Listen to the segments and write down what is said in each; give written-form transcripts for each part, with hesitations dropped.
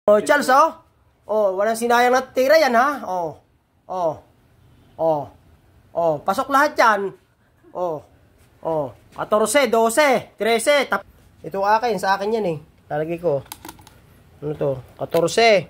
Oh, Charles, oh. Oh, walang sinayang na tira yan, ha? Oh. Oh. Oh. Oh, pasok lahat yan. Oh. Oh. 14, 12, 13. Ito akin, sa akin yan eh. Lalagay ko. Ano to? 14.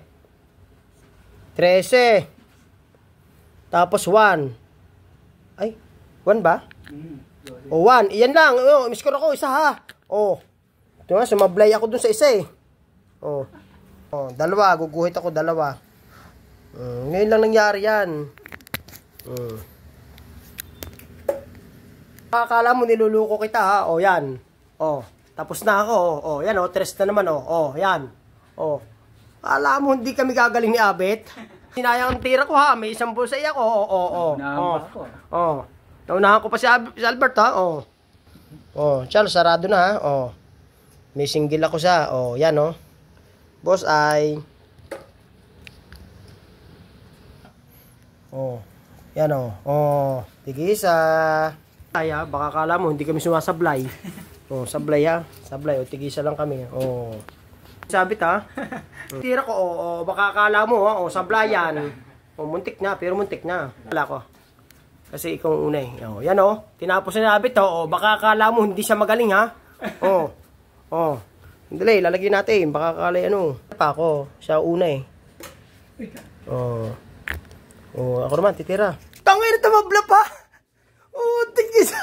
13. Tapos 1. Ay, 1 ba? O, 1. Iyan lang. Oh, miskor ako. Isa ha. Oh. Ito nga, sumablay ako dun sa isa eh. Oh. Oh, 2. Guguhit ako 2. Ngayon lang nangyari yan. Akala mo niluluko kita ha. Oh, yan. Oh. Tapos na ako. Oh, yan oh. 3 na naman oh. Oh, yan. Oh. Akala mo hindi kami gagaling ni Abet? Sinayang ang tira ko ha. May isang bulsa ako. Oh. Oh. Naunahan ko pa si Albert ha. Oh. Oh, Charles, sarado na ha. Oh. May single ako sa. Oh, yan oh. Boss ay. Oh. Yan oh. Oh, tigisa. Ay ha, baka kala mo hindi kami sumasablay. Oh, sablay ha. Sablay oh, tigisa lang kami. Oh. Sabit ha. Tira ko oh, baka kala mo ha. Oh, sablayan. Oh, muntik na, pero muntik na. Wala ko. Kasi ikaw una eh. Oh, yan oh. Tinapos na nabit oh. Baka akala mo hindi siya magaling ha. Oh. Oh. Dali, lalagyan natin. Baka akala ano. Pa ako. Siya una eh. Oh. Oh, ako naman titira. Tangay na tumabla pa. Oh, tigis.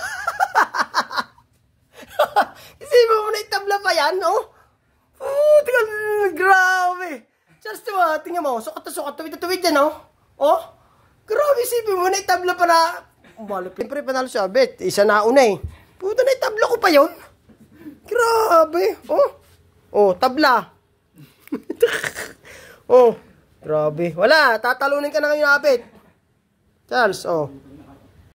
Isipin mo na itabla pa yan, oh. Oh, tingnan. Grabe. Charles, diba? Tingnan mo. Sukat na sukat. Tuwid yan, oh. Oh. Grabe, isipin mo na itabla pa na. Malapit. Siyempre, panalo si Abet. Isa na una eh. Puta na itabla ko pa yun. Grabe. Oh. Oh, tabla. Oh. Grabe. Wala. Tatalunin ka na ngayon, Abet. Charles, oh.